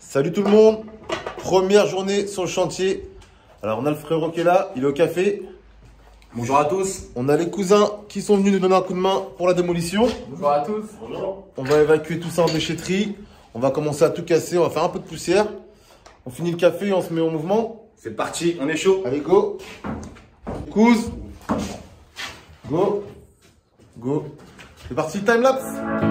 Salut tout le monde, première journée sur le chantier. Alors on a le frérot qui est là, il est au café. Bonjour à tous. On a les cousins qui sont venus nous donner un coup de main pour la démolition. Bonjour à tous. Bonjour. On va évacuer tout ça en déchetterie. On va commencer à tout casser, on va faire un peu de poussière. On finit le café et on se met en mouvement. C'est parti, on est chaud. Allez, go. Couse. Go. Go. C'est parti, time-lapse.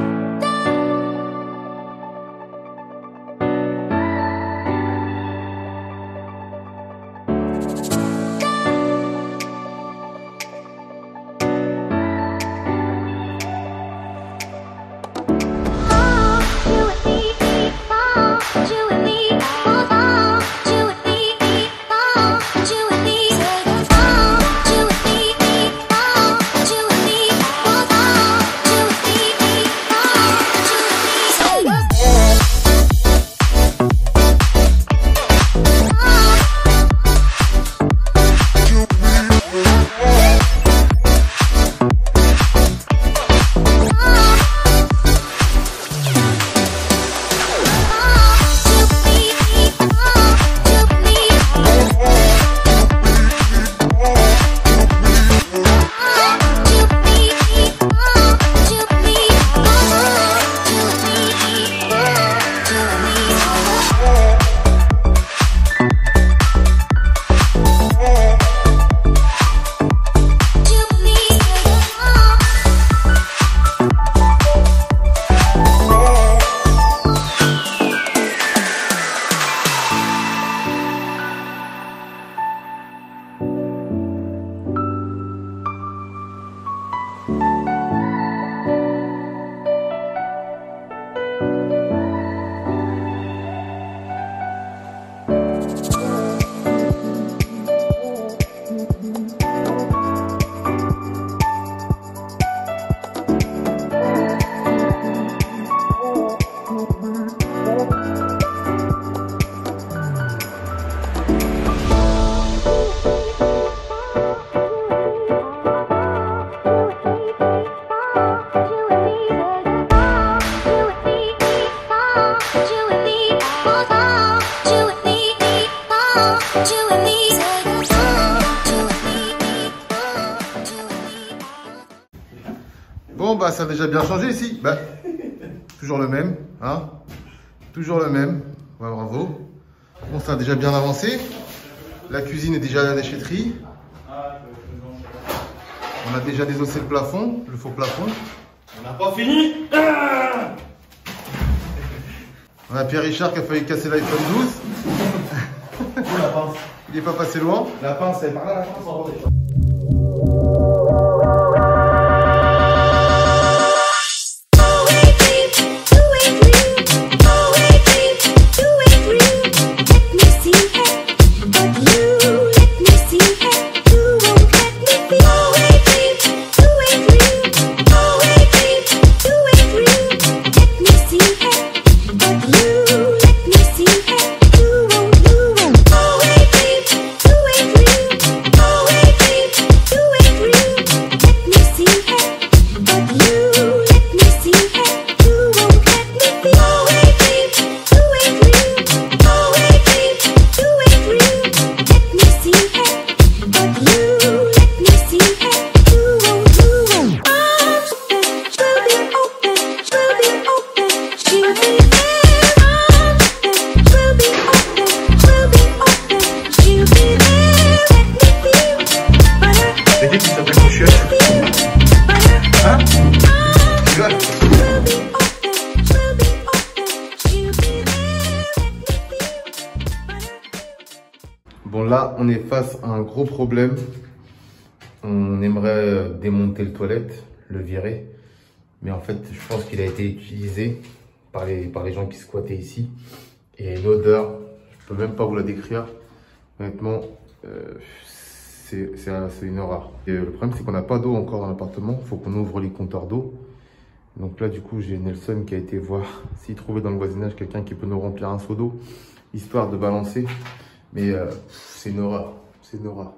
Bon bah ça a déjà bien changé ici. Bah, toujours le même, hein. Toujours le même. Ouais, bravo. Bon, ça a déjà bien avancé. La cuisine est déjà à la déchetterie. On a déjà désossé le plafond, le faux plafond. On n'a pas fini. On a Pierre Richard qui a failli casser l'iPhone 12. La pince. Il n'est pas passé loin. La pince, elle est par là, la pince. Bon là, on est face à un gros problème. On aimerait démonter le toilette, le virer. Mais en fait, je pense qu'il a été utilisé par les gens qui squattaient ici. Et il y a une odeur, je peux même pas vous la décrire. Honnêtement, c'est une horreur. Et le problème, c'est qu'on n'a pas d'eau encore dans l'appartement. Il faut qu'on ouvre les compteurs d'eau. Donc là, du coup, j'ai Nelson qui a été voir s'il trouvait dans le voisinage quelqu'un qui peut nous remplir un seau d'eau, histoire de balancer. Mais c'est une horreur, c'est une horreur.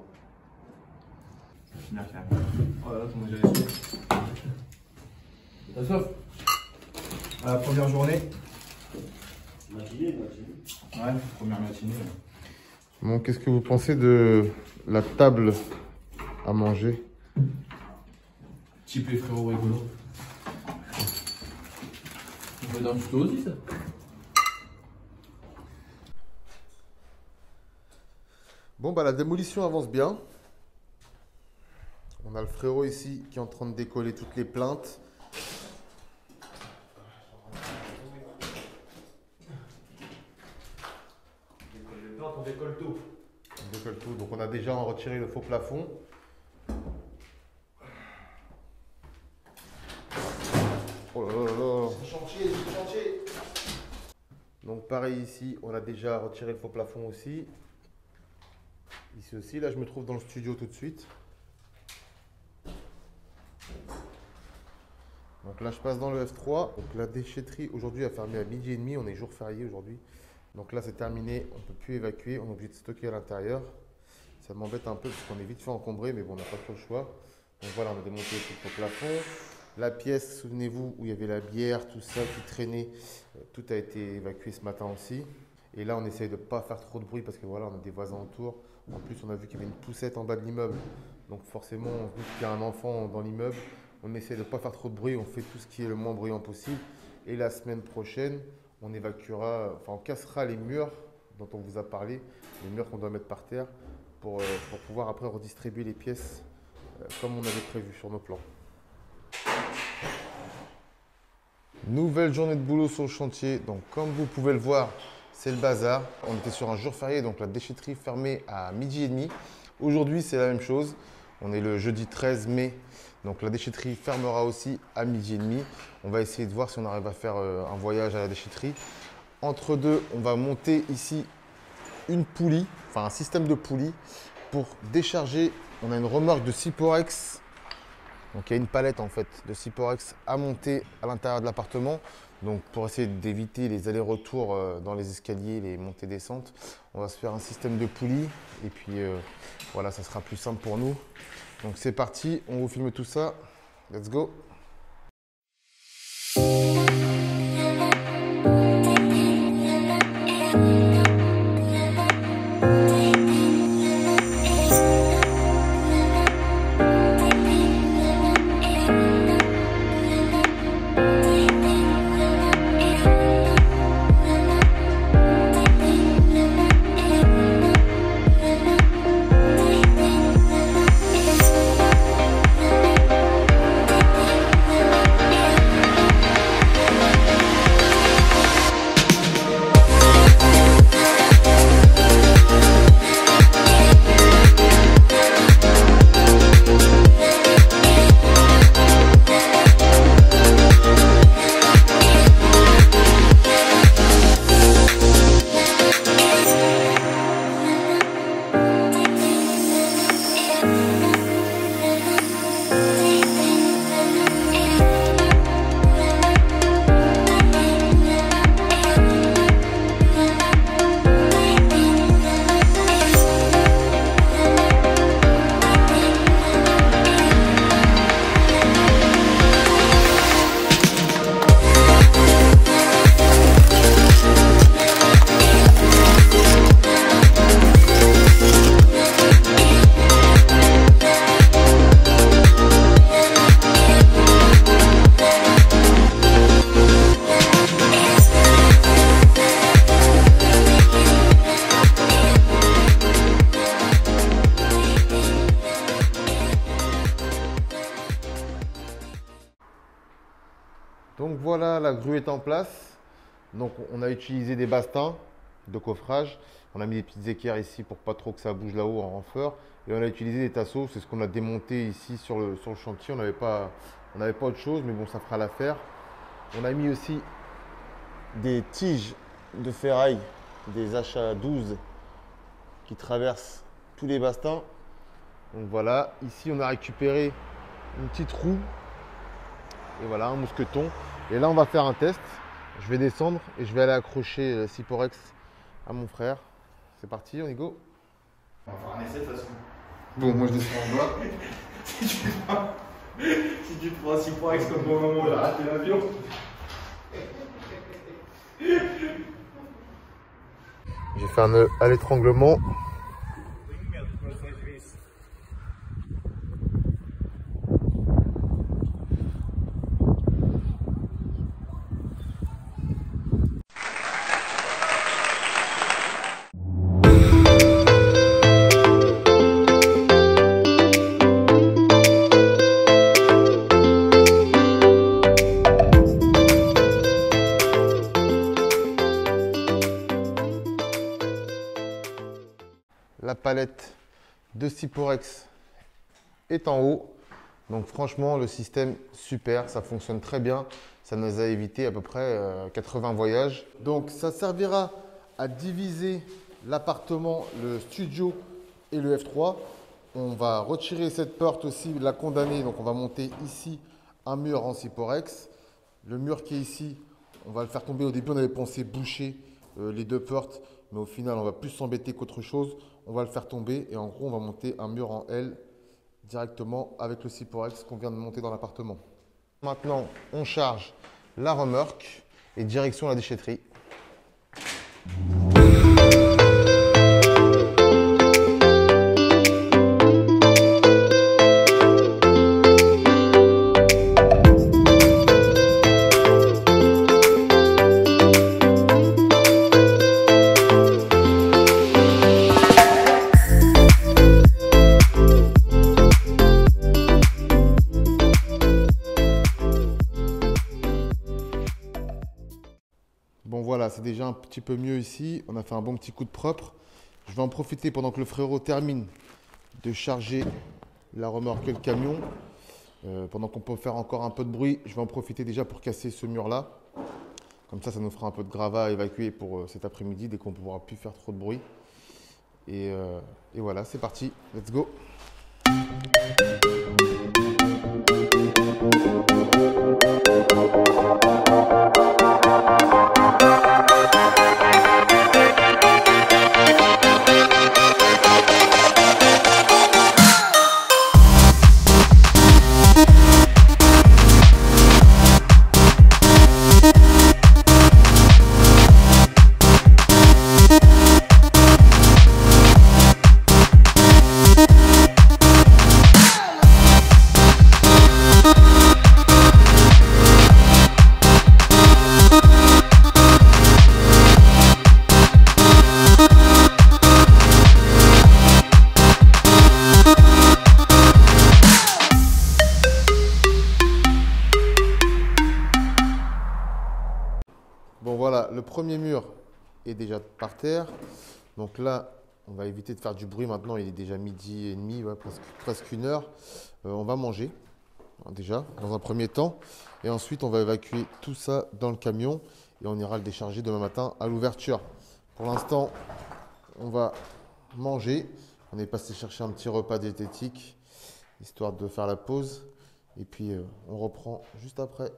Oh là là, comment j'ai laissé. T'as soif? À la première journée, Matinée. Ouais, première matinée. Bon, qu'est-ce que vous pensez de la table à manger? Type les frérots rigolos. On peut dans le tuto aussi, ça. Bon, bah la démolition avance bien. On a le frérot ici qui est en train de décoller toutes les plaintes. On décolle tout. On décolle tout. Donc on a déjà retiré le faux plafond. Oh là là là là. C'est chantier. Donc pareil ici, on a déjà retiré le faux plafond aussi. Ici aussi, là je me trouve dans le studio tout de suite. Donc là je passe dans le F3. Donc la déchetterie aujourd'hui a fermé à 12h30, on est jour férié aujourd'hui. Donc là c'est terminé, on ne peut plus évacuer, on est obligé de stocker à l'intérieur. Ça m'embête un peu parce qu'on est vite fait encombré, mais bon on n'a pas trop le choix. Donc voilà, on a démonté tout le plafond. La pièce, souvenez-vous, où il y avait la bière, tout ça qui traînait, tout a été évacué ce matin aussi. Et là on essaye de ne pas faire trop de bruit parce que voilà, on a des voisins autour. En plus on a vu qu'il y avait une poussette en bas de l'immeuble. Donc forcément on se dit qu'il y a un enfant dans l'immeuble. On essaie de ne pas faire trop de bruit, on fait tout ce qui est le moins bruyant possible. Et la semaine prochaine, on évacuera, enfin on cassera les murs dont on vous a parlé, les murs qu'on doit mettre par terre pour pouvoir après redistribuer les pièces comme on avait prévu sur nos plans. Nouvelle journée de boulot sur le chantier. Donc comme vous pouvez le voir, c'est le bazar. On était sur un jour férié, donc la déchetterie fermée à 12h30. Aujourd'hui, c'est la même chose. On est le jeudi 13 mai. Donc la déchetterie fermera aussi à 12h30. On va essayer de voir si on arrive à faire un voyage à la déchetterie. Entre deux, on va monter ici une poulie, enfin un système de poulie pour décharger. On a une remorque de Siporex. Donc il y a une palette en fait de Siporex à monter à l'intérieur de l'appartement. Donc pour essayer d'éviter les allers-retours dans les escaliers, les montées-descentes, on va se faire un système de poulie. Et puis voilà, ça sera plus simple pour nous. Donc c'est parti, on vous filme tout ça. Let's go! Donc voilà, la grue est en place. Donc on a utilisé des bastins de coffrage. On a mis des petites équerres ici pour pas trop que ça bouge là-haut en renfort. Et on a utilisé des tasseaux, c'est ce qu'on a démonté ici sur le chantier. On n'avait pas autre chose, mais bon, ça fera l'affaire. On a mis aussi des tiges de ferraille, des HA12 qui traversent tous les bastins. Donc voilà, ici on a récupéré une petite roue. Et voilà, un mousqueton. Et là, on va faire un test. Je vais descendre et je vais aller accrocher Siporex à mon frère. C'est parti, on y go. On va faire un essai de toute façon. Bon, moi je descends en bas. Si tu te prends un Siporex comme au moment où on a raté l'avion. J'ai fait un nœud à l'étranglement. La palette de Syporex est en haut. Donc franchement, le système, super, ça fonctionne très bien. Ça nous a évité à peu près 80 voyages. Donc ça servira à diviser l'appartement, le studio et le F3. On va retirer cette porte aussi, la condamner. Donc on va monter ici un mur en Syporex. Le mur qui est ici, on va le faire tomber. Au début, on avait pensé boucher les deux portes. Mais au final, on va plus s'embêter qu'autre chose. On va le faire tomber et en gros, on va monter un mur en L directement avec le Syporex qu'on vient de monter dans l'appartement. Maintenant, on charge la remorque et direction la déchetterie. Bon voilà, c'est déjà un petit peu mieux ici. On a fait un bon petit coup de propre. Je vais en profiter pendant que le frérot termine de charger la remorque et le camion. Pendant qu'on peut faire encore un peu de bruit, je vais en profiter déjà pour casser ce mur-là. Comme ça nous fera un peu de gravat à évacuer pour cet après-midi dès qu'on ne pourra plus faire trop de bruit. Et voilà, c'est parti. Let's go! Bon voilà, le premier mur est déjà par terre. Donc là, on va éviter de faire du bruit maintenant. Il est déjà midi et demi, ouais, presque une heure. On va manger déjà dans un premier temps. Et ensuite, on va évacuer tout ça dans le camion. Et on ira le décharger demain matin à l'ouverture. Pour l'instant, on va manger. On est passé chercher un petit repas diététique, histoire de faire la pause. Et puis, on reprend juste après.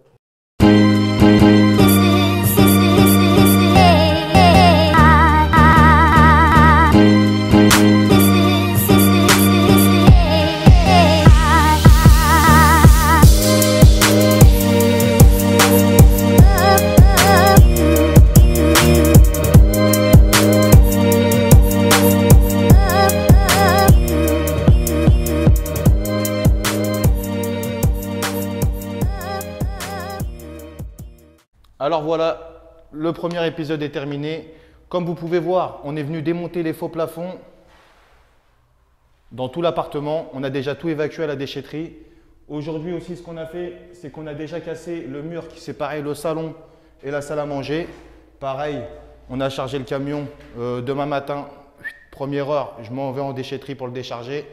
Alors voilà, le premier épisode est terminé. Comme vous pouvez voir, on est venu démonter les faux plafonds dans tout l'appartement. On a déjà tout évacué à la déchetterie. Aujourd'hui aussi, ce qu'on a fait, c'est qu'on a déjà cassé le mur qui séparait le salon et la salle à manger. Pareil, on a chargé le camion demain matin. Première heure, je m'en vais en déchetterie pour le décharger.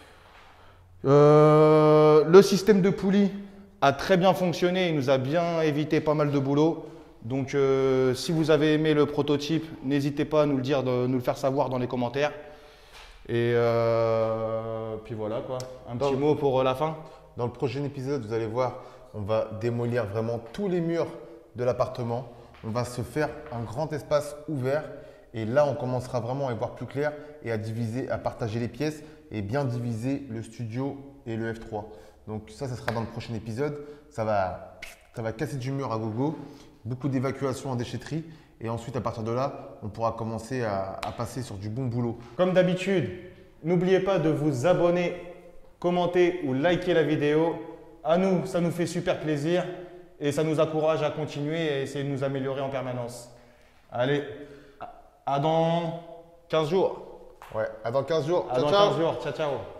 Le système de poulie a très bien fonctionné, il nous a bien évité pas mal de boulot. Donc si vous avez aimé le prototype, n'hésitez pas à nous le dire, de nous le faire savoir dans les commentaires. Et puis voilà quoi, un petit mot pour la fin. Dans le prochain épisode, vous allez voir, on va démolir vraiment tous les murs de l'appartement. On va se faire un grand espace ouvert. Et là, on commencera vraiment à y voir plus clair et à diviser, à partager les pièces et bien diviser le studio et le F3. Donc ça sera dans le prochain épisode. Ça va casser du mur à gogo. beaucoup d'évacuation en déchetterie. Et ensuite, à partir de là, on pourra commencer à passer sur du bon boulot. Comme d'habitude, n'oubliez pas de vous abonner, commenter ou liker la vidéo. À nous, ça nous fait super plaisir et ça nous encourage à continuer et essayer de nous améliorer en permanence. Allez, à dans 15 jours. Ouais, à dans 15 jours. À Ciao, dans ciao. 15 jours. Ciao, ciao.